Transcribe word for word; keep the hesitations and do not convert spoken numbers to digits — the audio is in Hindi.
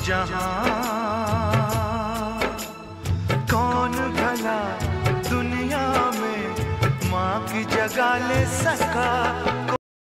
जहां कौन भला दुनिया में माँ की जगह ले सका।